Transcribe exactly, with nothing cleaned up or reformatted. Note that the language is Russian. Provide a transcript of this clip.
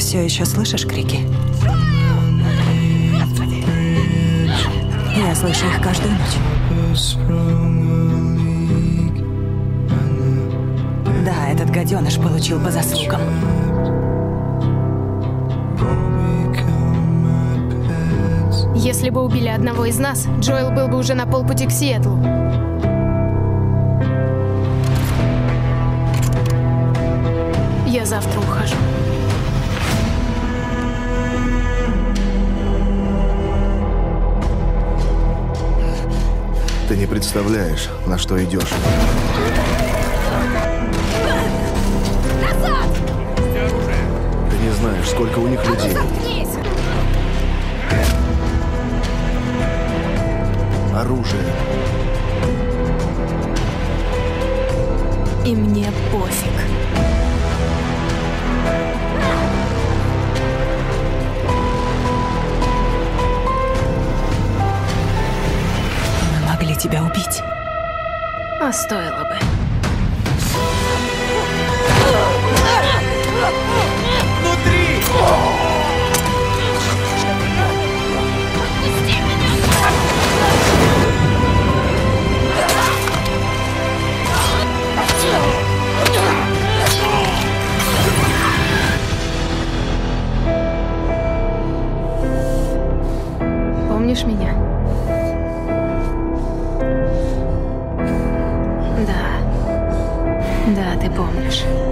Все еще слышишь крики? Я слышу их каждую ночь. Да, этот гаденыш получил по заслугам. Если бы убили одного из нас, Джоэл был бы уже на полпути к Сиэтлу. Я завтра ухожу. Ты не представляешь, на что идешь. Назад! Ты не знаешь, сколько у них людей. Заткнись! Оружие. И мне пофиг. Мы могли тебя убить. А стоило бы. Внутри! Помнишь меня? Да. Да, ты помнишь.